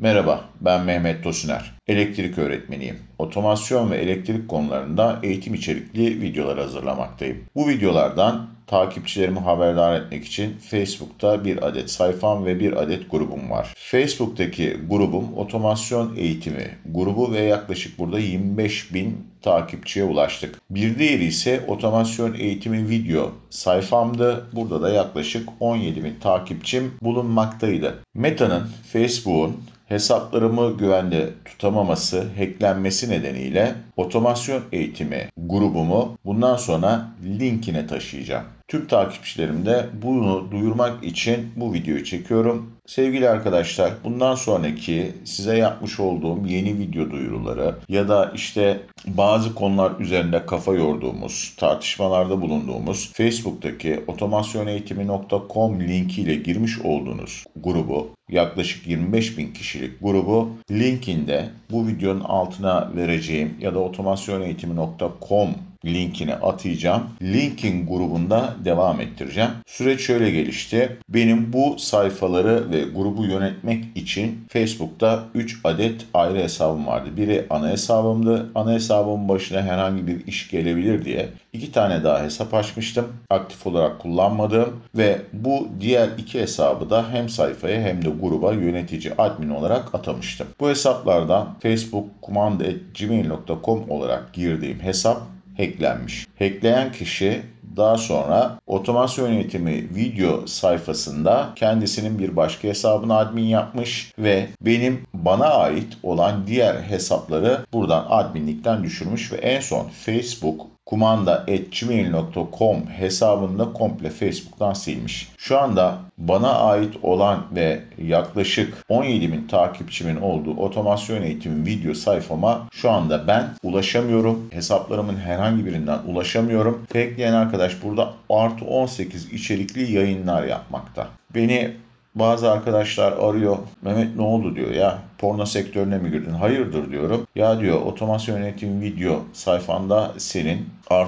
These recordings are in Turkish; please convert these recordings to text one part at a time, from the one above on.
Merhaba, ben Mehmet Tosuner. Elektrik öğretmeniyim. Otomasyon ve elektrik konularında eğitim içerikli videolar hazırlamaktayım. Bu videolardan takipçilerimi haberdar etmek için Facebook'ta bir adet sayfam ve bir adet grubum var. Facebook'taki grubum otomasyon eğitimi grubu ve yaklaşık burada 25.000 takipçiye ulaştık. Bir diğeri ise otomasyon eğitimi video sayfamdı. Burada da yaklaşık 17.000 takipçim bulunmaktaydı. Meta'nın, Facebook'un hesaplarımı güvende tutamaması, hacklenmesi nedeniyle otomasyon eğitimi grubumu bundan sonra linkine taşıyacağım. Tüm takipçilerim de bunu duyurmak için bu videoyu çekiyorum. Sevgili arkadaşlar, bundan sonraki size yapmış olduğum yeni video duyuruları ya da bazı konular üzerinde kafa yorduğumuz, tartışmalarda bulunduğumuz Facebook'taki otomasyoneğitimi.com linkiyle girmiş olduğunuz grubu, yaklaşık 25.000 kişilik grubu linkinde bu videonun altına vereceğim ya da otomasyoneğitimi.com linkini atayacağım. Linkin grubunda devam ettireceğim. Süreç şöyle gelişti. Benim bu sayfaları ve grubu yönetmek için Facebook'ta 3 adet ayrı hesabım vardı. Biri ana hesabımdı. Ana hesabımın başına herhangi bir iş gelebilir diye 2 tane daha hesap açmıştım. Aktif olarak kullanmadığım ve bu diğer 2 hesabı da hem sayfaya hem de gruba yönetici admin olarak atamıştım. Bu hesaplardan facebook@gmail.com olarak girdiğim hesap hacklenmiş. Hackleyen kişi daha sonra otomasyon yönetimi video sayfasında kendisinin bir başka hesabını admin yapmış ve bana ait olan diğer hesapları buradan adminlikten düşürmüş ve en son Facebook kumanda@gmail.com hesabını da komple Facebook'tan silmiş. Şu anda bana ait olan ve yaklaşık 17.000 takipçimin olduğu otomasyon eğitimi video sayfama şu anda ben ulaşamıyorum. Hesaplarımın herhangi birinden ulaşamıyorum. Hackleyen arkadaş burada +18 içerikli yayınlar yapmakta. Beni bazı arkadaşlar arıyor. Mehmet ne oldu diyor ya, porno sektörüne mi girdin? Hayırdır diyorum. Ya diyor, otomasyon yönetim video sayfanda senin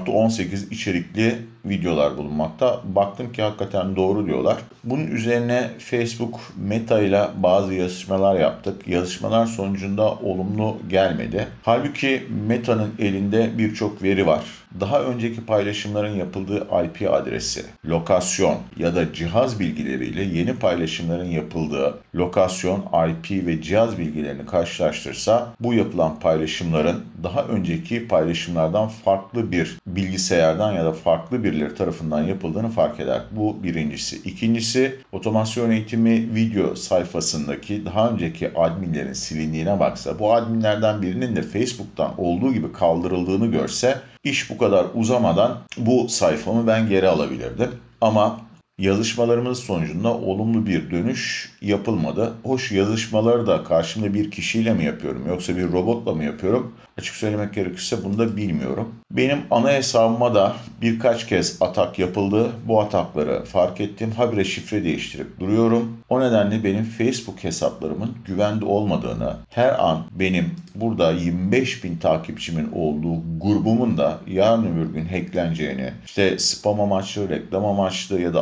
+18 içerikli videolar bulunmakta. Baktım ki hakikaten doğru diyorlar. Bunun üzerine Facebook Meta ile bazı yazışmalar yaptık. Yazışmalar sonucunda olumlu gelmedi. Halbuki Meta'nın elinde birçok veri var. Daha önceki paylaşımların yapıldığı IP adresi, lokasyon ya da cihaz bilgileriyle yeni paylaşımların yapıldığı lokasyon, IP ve cihaz bilgilerini karşılaştırsa bu yapılan paylaşımların daha önceki paylaşımlardan farklı bir bilgisayardan ya da farklı birileri tarafından yapıldığını fark eder. Bu birincisi. İkincisi, otomasyon eğitimi video sayfasındaki daha önceki adminlerin silindiğine baksa, bu adminlerden birinin de Facebook'tan olduğu gibi kaldırıldığını görse, iş bu kadar uzamadan bu sayfamı ben geri alabilirdim. Ama yazışmalarımız sonucunda olumlu bir dönüş yapılmadı. Hoş, yazışmaları da karşımda bir kişiyle mi yapıyorum yoksa bir robotla mı yapıyorum? Açık söylemek gerekirse bunu da bilmiyorum. Benim ana hesabıma da birkaç kez atak yapıldı. Bu atakları fark ettim. Habire şifre değiştirip duruyorum. O nedenle benim Facebook hesaplarımın güvende olmadığını, her an benim burada 25.000 takipçimin olduğu grubumun da yarın öbür gün hackleneceğini, spam amaçlı, reklam amaçlı ya da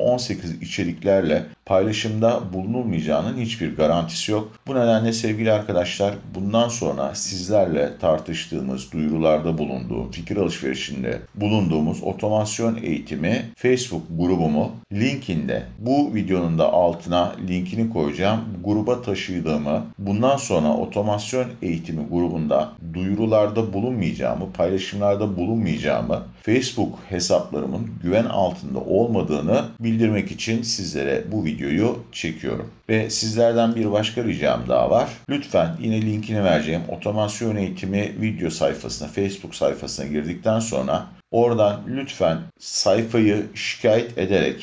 +18 içeriklerle paylaşımda bulunulmayacağının hiçbir garantisi yok. Bu nedenle sevgili arkadaşlar, bundan sonra sizlerle tartıştığımız, duyurularda bulunduğum, fikir alışverişinde bulunduğumuz otomasyon eğitimi Facebook grubumu linkinde, bu videonun da altına linkini koyacağım, gruba taşıdığımı, bundan sonra otomasyon eğitimi grubunda duyurularda bulunmayacağımı, paylaşımlarda bulunmayacağımı, Facebook hesaplarımın güven altında olmadığını bildirmek için sizlere bu videoyu çekiyorum. Ve sizlerden bir başka ricam daha var. Lütfen yine linkini vereceğim otomasyon eğitimi video sayfasına, Facebook sayfasına girdikten sonra oradan lütfen sayfayı şikayet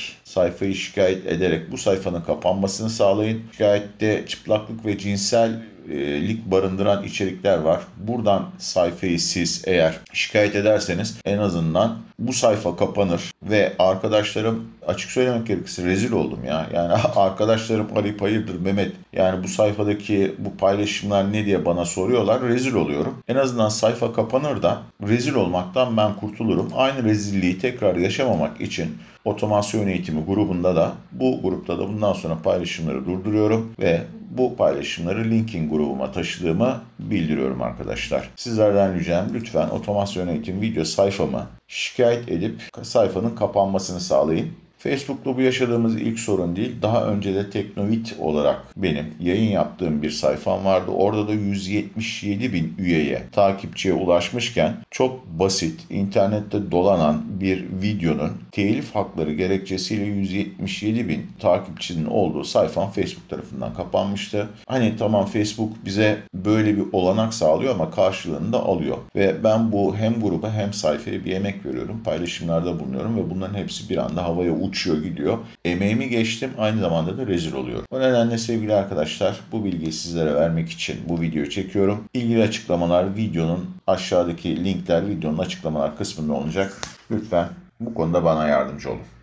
ederek bu sayfanın kapanmasını sağlayın. Şikayette çıplaklık ve cinsellik barındıran içerikler var. Buradan sayfayı siz eğer şikayet ederseniz en azından bu sayfa kapanır ve arkadaşlarım, açık söylemek gerekirse rezil oldum ya. Yani arkadaşlarım arayıp hayırdır Mehmet, yani bu sayfadaki bu paylaşımlar ne diye bana soruyorlar. Rezil oluyorum. En azından sayfa kapanır da rezil olmaktan ben kurtulurum. Aynı rezilliği tekrar yaşamamak için otomasyon eğitimi eğitimi grubunda da bu grupta da bundan sonra paylaşımları durduruyorum ve bu paylaşımları linking grubuma taşıdığımı bildiriyorum arkadaşlar. Sizlerden ricam lütfen otomasyon eğitim video sayfamı şikayet edip sayfanın kapanmasını sağlayın. Facebook'ta bu yaşadığımız ilk sorun değil. Daha önce de Teknovit olarak benim yayın yaptığım bir sayfam vardı. Orada da 177 bin üyeye, takipçiye ulaşmışken çok basit, internette dolanan bir videonun telif hakları gerekçesiyle 177 bin takipçinin olduğu sayfam Facebook tarafından kapanmıştı. Hani tamam, Facebook bize böyle bir olanak sağlıyor ama karşılığını da alıyor. Ve ben bu hem gruba hem sayfaya bir emek veriyorum. Paylaşımlarda bulunuyorum ve bunların hepsi bir anda havaya uçuyor gidiyor. Emeğimi geçtim, aynı zamanda da rezil oluyorum. O nedenle sevgili arkadaşlar, bu bilgiyi sizlere vermek için bu videoyu çekiyorum. İlgili açıklamalar videonun aşağıdaki linkler videonun açıklamalar kısmında olacak. Lütfen bu konuda bana yardımcı olun.